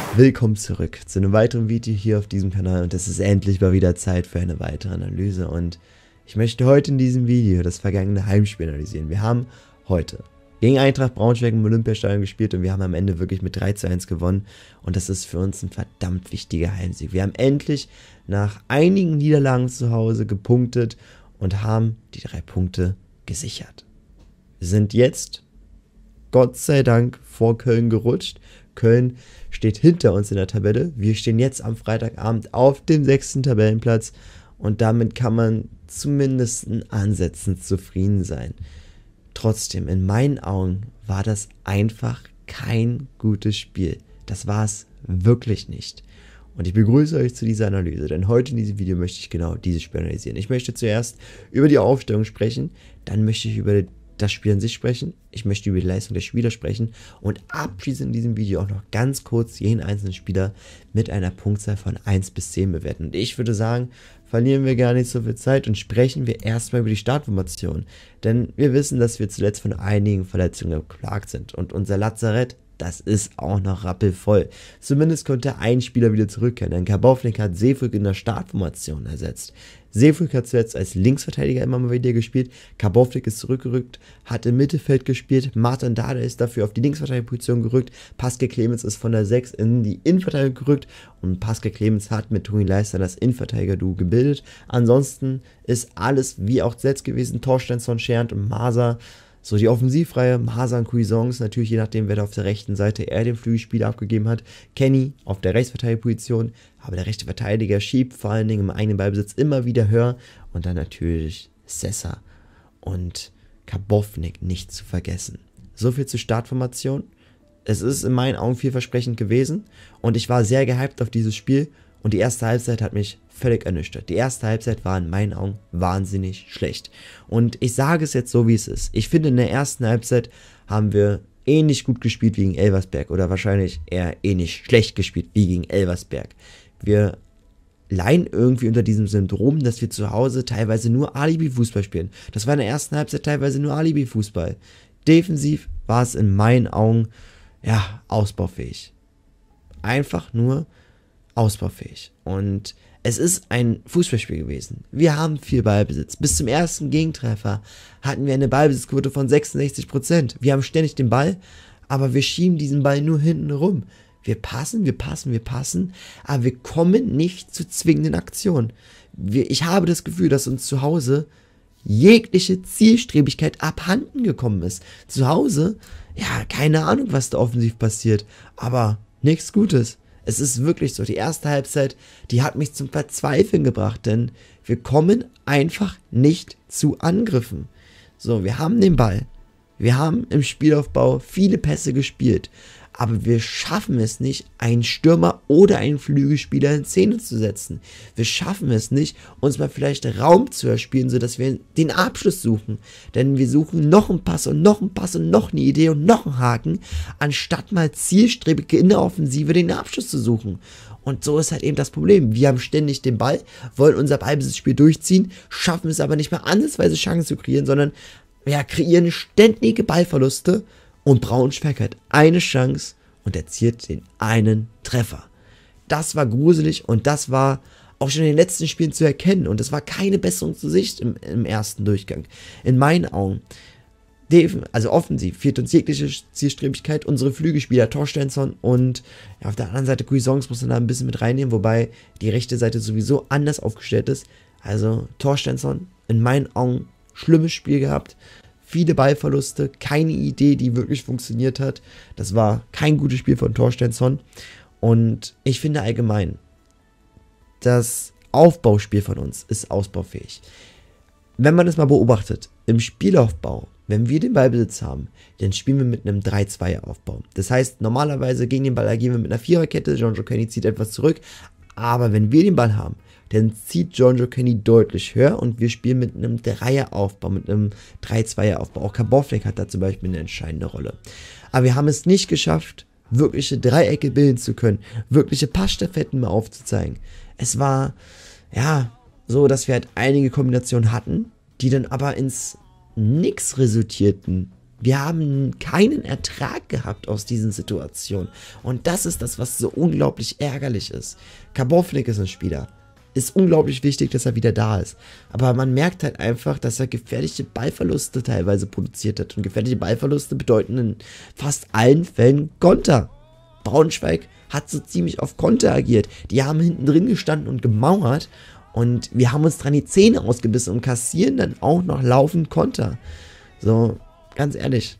Willkommen zurück zu einem weiteren Video hier auf diesem Kanal und es ist endlich mal wieder Zeit für eine weitere Analyse und ich möchte heute in diesem Video das vergangene Heimspiel analysieren. Wir haben heute gegen Eintracht Braunschweig im Olympiastadion gespielt und wir haben am Ende wirklich mit 3:1 gewonnen und das ist für uns ein verdammt wichtiger Heimsieg. Wir haben endlich nach einigen Niederlagen zu Hause gepunktet und haben die 3 Punkte gesichert. Wir sind jetzt, Gott sei Dank, vor Köln gerutscht. Köln steht hinter uns in der Tabelle. Wir stehen jetzt am Freitagabend auf dem 6. Tabellenplatz und damit kann man zumindest in Ansätzen zufrieden sein. Trotzdem, in meinen Augen war das einfach kein gutes Spiel. Das war es wirklich nicht. Und ich begrüße euch zu dieser Analyse, denn heute in diesem Video möchte ich genau dieses Spiel analysieren. Ich möchte zuerst über die Aufstellung sprechen, dann möchte ich über das Spiel an sich sprechen, ich möchte über die Leistung der Spieler sprechen und abschließend in diesem Video auch noch ganz kurz jeden einzelnen Spieler mit einer Punktzahl von 1 bis 10 bewerten. Und ich würde sagen, verlieren wir gar nicht so viel Zeit und sprechen wir erstmal über die Startformation. Denn wir wissen, dass wir zuletzt von einigen Verletzungen geplagt sind und unser Lazarett, das ist auch noch rappelvoll. Zumindest konnte ein Spieler wieder zurückkehren, denn Karbownik hat Sefuk in der Startformation ersetzt. Sefuk hat zuletzt als Linksverteidiger immer mal wieder gespielt, Karbownik ist zurückgerückt, hat im Mittelfeld gespielt, Martin Dada ist dafür auf die Linksverteidigerposition gerückt, Pascal Clemens ist von der 6 in die Innenverteidigung gerückt und Pascal Clemens hat mit Toni Leister das Innenverteidiger-Duo gebildet. Ansonsten ist alles wie auch zuletzt gewesen, Torstensson, Schernt und Maser. So die Offensivreihe, Maser und Cuisance, natürlich je nachdem, wer da auf der rechten Seite eher den Flügelspieler abgegeben hat. Kenny auf der Rechtsverteidigerposition, aber der rechte Verteidiger schiebt vor allen Dingen im eigenen Ballbesitz immer wieder höher. Und dann natürlich Sessa und Karbownik nicht zu vergessen. So viel zur Startformation. Es ist in meinen Augen vielversprechend gewesen und ich war sehr gehypt auf dieses Spiel. Und die erste Halbzeit hat mich völlig ernüchtert. Die erste Halbzeit war in meinen Augen wahnsinnig schlecht. Und ich sage es jetzt so, wie es ist. Ich finde, in der ersten Halbzeit haben wir ähnlich gut gespielt wie gegen Elversberg. Oder wahrscheinlich eher ähnlich schlecht gespielt wie gegen Elversberg. Wir leiden irgendwie unter diesem Syndrom, dass wir zu Hause teilweise nur Alibi-Fußball spielen. Das war in der ersten Halbzeit teilweise nur Alibi-Fußball. Defensiv war es in meinen Augen, ja, ausbaufähig. Einfach nur ausbaufähig. Und es ist ein Fußballspiel gewesen. Wir haben viel Ballbesitz. Bis zum ersten Gegentreffer hatten wir eine Ballbesitzquote von 66%. Wir haben ständig den Ball, aber wir schieben diesen Ball nur hinten rum. Wir passen, aber wir kommen nicht zu zwingenden Aktionen. Ich habe das Gefühl, dass uns zu Hause jegliche Zielstrebigkeit abhanden gekommen ist. Zu Hause, ja, keine Ahnung, was da offensiv passiert, aber nichts Gutes. Es ist wirklich so, die erste Halbzeit, die hat mich zum Verzweifeln gebracht, denn wir kommen einfach nicht zu Angriffen. So, wir haben den Ball, wir haben im Spielaufbau viele Pässe gespielt, aber wir schaffen es nicht, einen Stürmer oder einen Flügelspieler in Szene zu setzen. Wir schaffen es nicht, uns mal vielleicht Raum zu erspielen, sodass wir den Abschluss suchen. Denn wir suchen noch einen Pass und noch einen Pass und noch eine Idee und noch einen Haken, anstatt mal zielstrebig in der Offensive den Abschluss zu suchen. Und so ist halt eben das Problem. Wir haben ständig den Ball, wollen unser Ballbesitzspiel durchziehen, schaffen es aber nicht mehr ansatzweise Chancen zu kreieren, sondern ja, kreieren ständige Ballverluste. Und Braunschweig hat eine Chance und erzielt den einen Treffer. Das war gruselig und das war auch schon in den letzten Spielen zu erkennen. Und es war keine Besserung zu Sicht im ersten Durchgang. In meinen Augen, also offensiv, fehlt uns jegliche Zielstrebigkeit. Unsere Flügelspieler Torstensson und ja, auf der anderen Seite Cuisance muss man da ein bisschen mit reinnehmen, wobei die rechte Seite sowieso anders aufgestellt ist. Also Torstensson, in meinen Augen, schlimmes Spiel gehabt. Viele Ballverluste, keine Idee, die wirklich funktioniert hat. Das war kein gutes Spiel von Torstensson. Und ich finde allgemein, das Aufbauspiel von uns ist ausbaufähig. Wenn man es mal beobachtet, im Spielaufbau, wenn wir den Ballbesitz haben, dann spielen wir mit einem 3-2er-Aufbau. Das heißt, normalerweise gegen den Ball agieren wir mit einer Viererkette. Jonjo Kenny zieht etwas zurück. Aber wenn wir den Ball haben, dann zieht Jonjo Kenny deutlich höher und wir spielen mit einem Dreieraufbau, mit einem 3-2er-Aufbau. Auch Karbownik hat da zum Beispiel eine entscheidende Rolle. Aber wir haben es nicht geschafft, wirkliche Dreiecke bilden zu können, wirkliche Passstaffetten mal aufzuzeigen. Es war, ja, so, dass wir halt einige Kombinationen hatten, die dann aber ins Nix resultierten. Wir haben keinen Ertrag gehabt aus diesen Situationen. Und das ist das, was so unglaublich ärgerlich ist. Karbownik ist ein Spieler. Ist unglaublich wichtig, dass er wieder da ist. Aber man merkt halt einfach, dass er gefährliche Ballverluste teilweise produziert hat. Und gefährliche Ballverluste bedeuten in fast allen Fällen Konter. Braunschweig hat so ziemlich auf Konter agiert. Die haben hinten drin gestanden und gemauert. Und wir haben uns dran die Zähne ausgebissen und kassieren dann auch noch laufend Konter. So, ganz ehrlich.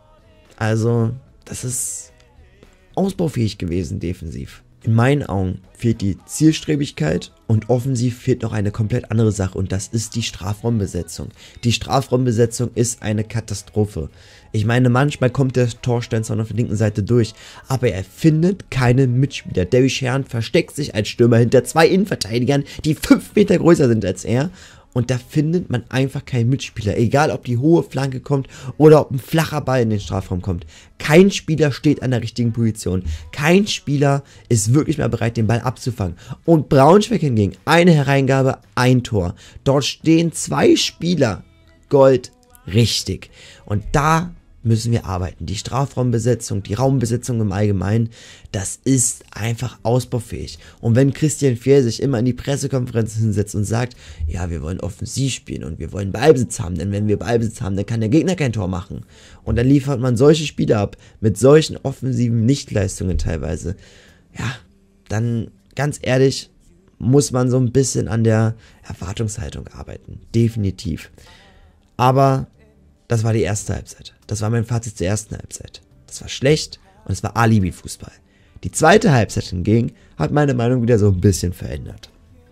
Also, das ist ausbaufähig gewesen defensiv. In meinen Augen fehlt die Zielstrebigkeit und offensiv fehlt noch eine komplett andere Sache und das ist die Strafraumbesetzung. Die Strafraumbesetzung ist eine Katastrophe. Ich meine, manchmal kommt der Torstensson auf der linken Seite durch, aber er findet keinen Mitspieler. Davy Scherhand versteckt sich als Stürmer hinter zwei Innenverteidigern, die 5 Meter größer sind als er. Und da findet man einfach keinen Mitspieler. Egal, ob die hohe Flanke kommt oder ob ein flacher Ball in den Strafraum kommt. Kein Spieler steht an der richtigen Position. Kein Spieler ist wirklich mehr bereit, den Ball abzufangen. Und Braunschweig hingegen, eine Hereingabe, ein Tor. Dort stehen 2 Spieler. Gold richtig. Und da müssen wir arbeiten. Die Strafraumbesetzung, die Raumbesetzung im Allgemeinen, das ist einfach ausbaufähig. Und wenn Christian Fehr sich immer in die Pressekonferenzen hinsetzt und sagt, ja, wir wollen offensiv spielen und wir wollen Ballbesitz haben, denn wenn wir Ballbesitz haben, dann kann der Gegner kein Tor machen. Und dann liefert man solche Spiele ab, mit solchen offensiven Nichtleistungen teilweise. Ja, dann ganz ehrlich, muss man so ein bisschen an der Erwartungshaltung arbeiten. Definitiv. Aber das war die erste Halbzeit. Das war mein Fazit zur ersten Halbzeit. Das war schlecht und es war Alibi-Fußball. Die zweite Halbzeit hingegen hat meine Meinung wieder so ein bisschen verändert.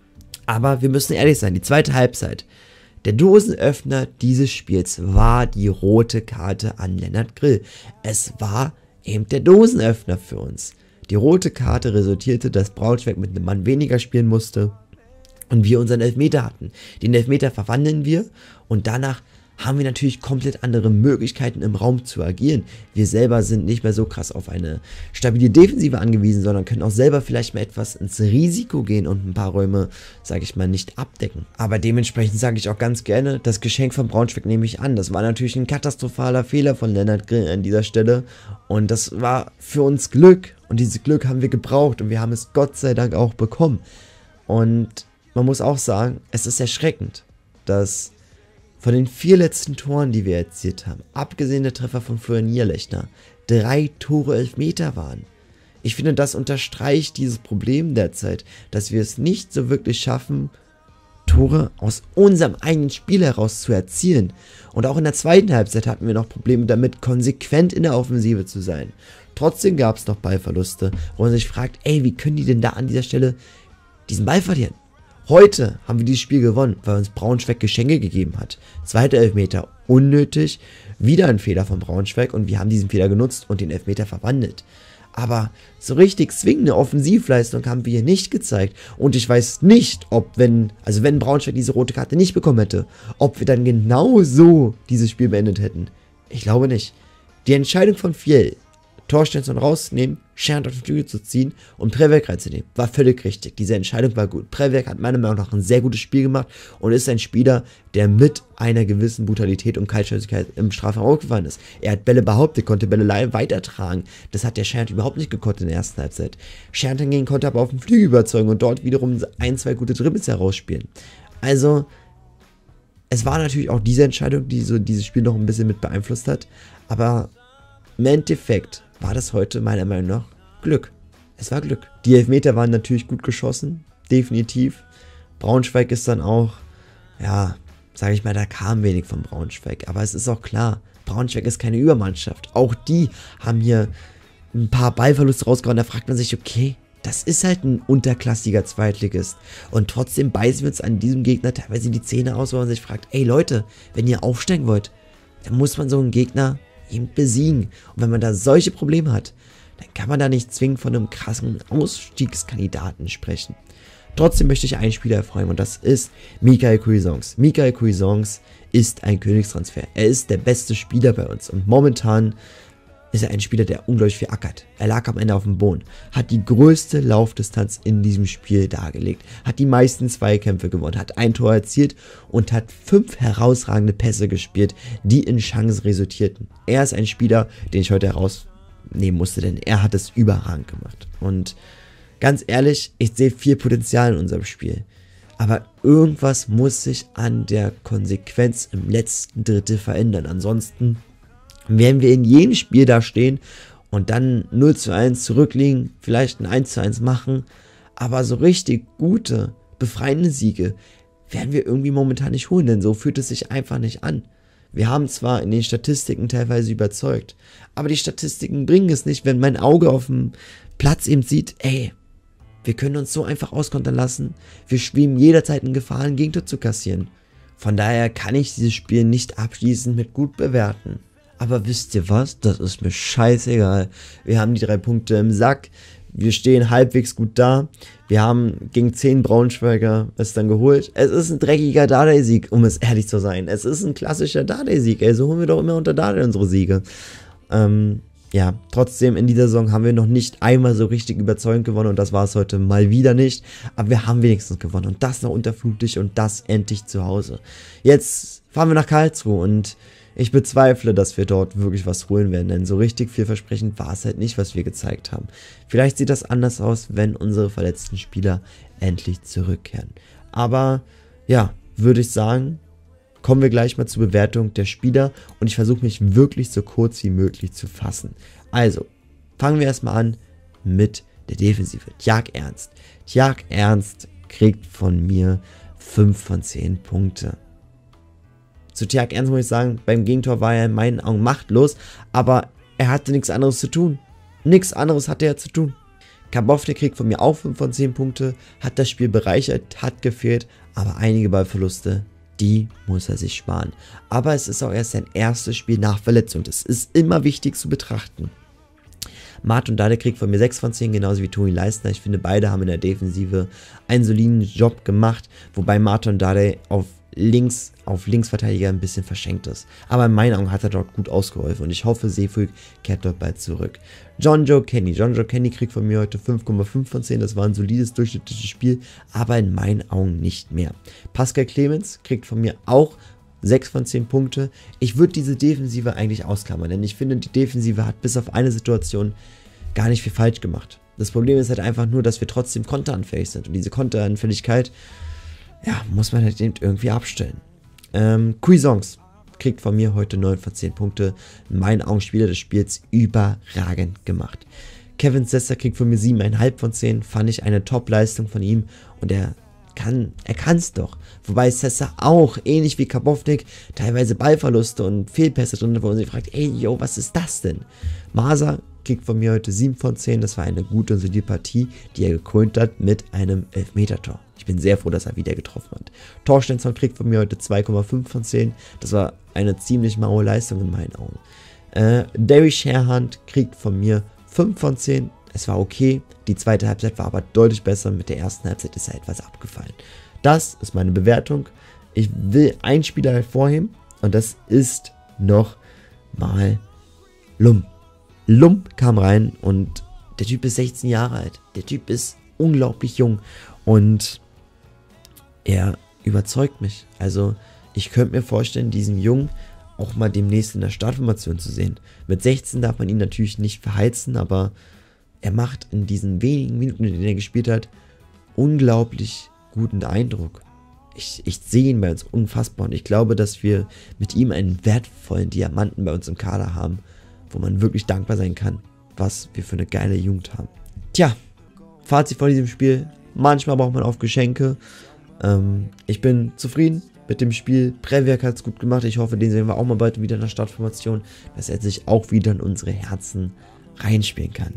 Aber wir müssen ehrlich sein, die zweite Halbzeit, der Dosenöffner dieses Spiels war die rote Karte an Lennart Grill. Es war eben der Dosenöffner für uns. Die rote Karte resultierte, dass Braunschweig mit einem Mann weniger spielen musste und wir unseren Elfmeter hatten. Den Elfmeter verwandeln wir und danach haben wir natürlich komplett andere Möglichkeiten im Raum zu agieren. Wir selber sind nicht mehr so krass auf eine stabile Defensive angewiesen, sondern können auch selber vielleicht mal etwas ins Risiko gehen und ein paar Räume, sage ich mal, nicht abdecken. Aber dementsprechend sage ich auch ganz gerne, das Geschenk von Braunschweig nehme ich an. Das war natürlich ein katastrophaler Fehler von Lennart Grill an dieser Stelle und das war für uns Glück und dieses Glück haben wir gebraucht und wir haben es Gott sei Dank auch bekommen. Und man muss auch sagen, es ist erschreckend, dass von den 4 letzten Toren, die wir erzielt haben, abgesehen der Treffer von Florian Nierlechner, 3 Tore Elfmeter waren. Ich finde, das unterstreicht dieses Problem derzeit, dass wir es nicht so wirklich schaffen, Tore aus unserem eigenen Spiel heraus zu erzielen. Und auch in der zweiten Halbzeit hatten wir noch Probleme damit, konsequent in der Offensive zu sein. Trotzdem gab es noch Ballverluste, wo man sich fragt, ey, wie können die denn da an dieser Stelle diesen Ball verlieren? Heute haben wir dieses Spiel gewonnen, weil uns Braunschweig Geschenke gegeben hat. Zweiter Elfmeter, unnötig, wieder ein Fehler von Braunschweig und wir haben diesen Fehler genutzt und den Elfmeter verwandelt. Aber so richtig zwingende Offensivleistung haben wir hier nicht gezeigt. Und ich weiß nicht, ob wenn Braunschweig diese rote Karte nicht bekommen hätte, ob wir dann genau so dieses Spiel beendet hätten. Ich glaube nicht. Die Entscheidung von Fiel, Torstensson rauszunehmen, Scherhand auf den Flügel zu ziehen und Prewerk reinzunehmen, war völlig richtig. Diese Entscheidung war gut. Prewerk hat meiner Meinung nach ein sehr gutes Spiel gemacht und ist ein Spieler, der mit einer gewissen Brutalität und Kaltschnäuzigkeit im Strafraum aufgefallen ist. Er hat Bälle behauptet, konnte Bälle weitertragen. Das hat der Scherhand überhaupt nicht gekonnt in der ersten Halbzeit. Scherhand hingegen konnte aber auf den Flügel überzeugen und dort wiederum 1-2 gute Dribbles herausspielen. Also, es war natürlich auch diese Entscheidung, die so dieses Spiel noch ein bisschen mit beeinflusst hat, aber im Endeffekt war das heute meiner Meinung nach Glück. Es war Glück. Die Elfmeter waren natürlich gut geschossen, definitiv. Braunschweig ist dann auch, ja, sage ich mal, da kam wenig von Braunschweig. Aber es ist auch klar, Braunschweig ist keine Übermannschaft. Auch die haben hier ein paar Ballverluste rausgehauen. Da fragt man sich, okay, das ist halt ein unterklassiger Zweitligist. Und trotzdem beißen wir uns an diesem Gegner teilweise die Zähne aus, wo man sich fragt, ey Leute, wenn ihr aufsteigen wollt, dann muss man so einen Gegner eben besiegen. Und wenn man da solche Probleme hat, dann kann man da nicht zwingend von einem krassen Ausstiegskandidaten sprechen. Trotzdem möchte ich einen Spieler erfreuen und das ist Michael Cuisance. Michael Cuisance ist ein Königstransfer. Er ist der beste Spieler bei uns und momentan ist er ein Spieler, der unglaublich viel ackert. Er lag am Ende auf dem Boden, hat die größte Laufdistanz in diesem Spiel dargelegt, hat die meisten Zweikämpfe gewonnen, hat ein Tor erzielt und hat 5 herausragende Pässe gespielt, die in Chancen resultierten. Er ist ein Spieler, den ich heute herausnehmen musste, denn er hat es überragend gemacht. Und ganz ehrlich, ich sehe viel Potenzial in unserem Spiel. Aber irgendwas muss sich an der Konsequenz im letzten Drittel verändern. Ansonsten werden wir in jedem Spiel da stehen und dann 0:1 zurückliegen, vielleicht ein 1:1 machen, aber so richtig gute, befreiende Siege werden wir irgendwie momentan nicht holen, denn so fühlt es sich einfach nicht an. Wir haben zwar in den Statistiken teilweise überzeugt, aber die Statistiken bringen es nicht, wenn mein Auge auf dem Platz eben sieht, ey, wir können uns so einfach auskontern lassen, wir schweben jederzeit in Gefahr, ein Gegentor zu kassieren. Von daher kann ich dieses Spiel nicht abschließend mit gut bewerten. Aber wisst ihr was? Das ist mir scheißegal. Wir haben die 3 Punkte im Sack. Wir stehen halbwegs gut da. Wir haben gegen 10 Braunschweiger es dann geholt. Es ist ein dreckiger Dardai-Sieg, um es ehrlich zu sein. Es ist ein klassischer Dardai-Sieg. So holen wir doch immer unter Dardai unsere Siege. Ja, trotzdem in dieser Saison haben wir noch nicht einmal so richtig überzeugend gewonnen und das war es heute mal wieder nicht. Aber wir haben wenigstens gewonnen und das noch unter Flutlicht und das endlich zu Hause. Jetzt fahren wir nach Karlsruhe und ich bezweifle, dass wir dort wirklich was holen werden, denn so richtig vielversprechend war es halt nicht, was wir gezeigt haben. Vielleicht sieht das anders aus, wenn unsere verletzten Spieler endlich zurückkehren. Aber ja, würde ich sagen, kommen wir gleich mal zur Bewertung der Spieler und ich versuche mich wirklich so kurz wie möglich zu fassen. Also, fangen wir erstmal an mit der Defensive. Tjag Ernst. Tjag Ernst kriegt von mir 5 von 10 Punkte. Zu Tjag Ernst muss ich sagen, beim Gegentor war er in meinen Augen machtlos, aber er hatte nichts anderes zu tun. Nichts anderes hatte er zu tun. Karbownik kriegt von mir auch 5 von 10 Punkte, hat das Spiel bereichert, hat gefehlt, aber einige Ballverluste, die muss er sich sparen. Aber es ist auch erst sein erstes Spiel nach Verletzung. Das ist immer wichtig zu betrachten. Martin Dardai kriegt von mir 6 von 10, genauso wie Toni Leistner. Ich finde, beide haben in der Defensive einen soliden Job gemacht, wobei Martin Dardai auf Linksverteidiger ein bisschen verschenkt ist. Aber in meinen Augen hat er dort gut ausgeholfen und ich hoffe, Seefuig kehrt dort bald zurück. Jonjoe Kenny kriegt von mir heute 5,5 von 10. Das war ein solides, durchschnittliches Spiel, aber in meinen Augen nicht mehr. Pascal Clemens kriegt von mir auch 6 von 10 Punkte. Ich würde diese Defensive eigentlich ausklammern, denn ich finde, die Defensive hat bis auf eine Situation gar nicht viel falsch gemacht. Das Problem ist halt einfach nur, dass wir trotzdem konteranfällig sind und diese Konteranfälligkeit, ja, muss man halt irgendwie abstellen. Cuisance kriegt von mir heute 9 von 10 Punkte. In meinen Augen Spieler des Spiels überragend gemacht. Kevin Sessa kriegt von mir 7,5 von 10. Fand ich eine Top-Leistung von ihm und er kann es doch. Wobei Sessa auch, ähnlich wie Karbownik, teilweise Ballverluste und Fehlpässe drin hat, wo man sich fragt, ey, yo, was ist das denn? Masa kriegt von mir heute 7 von 10. Das war eine gute und solide Partie, die er gekrönt hat mit einem Elfmetertor. Ich bin sehr froh, dass er wieder getroffen hat. Torstensson kriegt von mir heute 2,5 von 10. Das war eine ziemlich maue Leistung in meinen Augen. Derry Sherhand kriegt von mir 5 von 10. Es war okay. Die zweite Halbzeit war aber deutlich besser. Mit der ersten Halbzeit ist er etwas abgefallen. Das ist meine Bewertung. Ich will einen Spieler hervorheben und das ist noch mal Lum. Lum kam rein und der Typ ist 16 Jahre alt. Der Typ ist unglaublich jung und er überzeugt mich. Also ich könnte mir vorstellen, diesen Jungen auch mal demnächst in der Startformation zu sehen. Mit 16 darf man ihn natürlich nicht verheizen, aber er macht in diesen wenigen Minuten, in denen er gespielt hat, unglaublich guten Eindruck. Ich sehe ihn bei uns unfassbar und ich glaube, dass wir mit ihm einen wertvollen Diamanten bei uns im Kader haben, wo man wirklich dankbar sein kann, was wir für eine geile Jugend haben. Tja, Fazit von diesem Spiel. Manchmal braucht man auch Geschenke. Ich bin zufrieden mit dem Spiel. Prewerk hat es gut gemacht. Ich hoffe, den sehen wir auch mal bald wieder in der Startformation, dass er sich auch wieder in unsere Herzen reinspielen kann.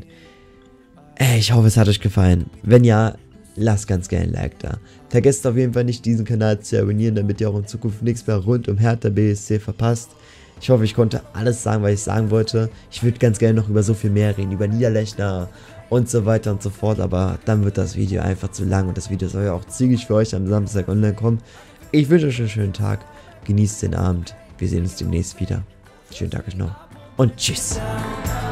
Ich hoffe, es hat euch gefallen. Wenn ja, lasst ganz gerne ein Like da. Vergesst auf jeden Fall nicht, diesen Kanal zu abonnieren, damit ihr auch in Zukunft nichts mehr rund um Hertha BSC verpasst. Ich hoffe, ich konnte alles sagen, was ich sagen wollte. Ich würde ganz gerne noch über so viel mehr reden, über Niederlechner und so weiter und so fort, aber dann wird das Video einfach zu lang und das Video soll ja auch zügig für euch am Samstag online kommen. Ich wünsche euch einen schönen Tag, genießt den Abend, wir sehen uns demnächst wieder. Schönen Tag euch noch und tschüss.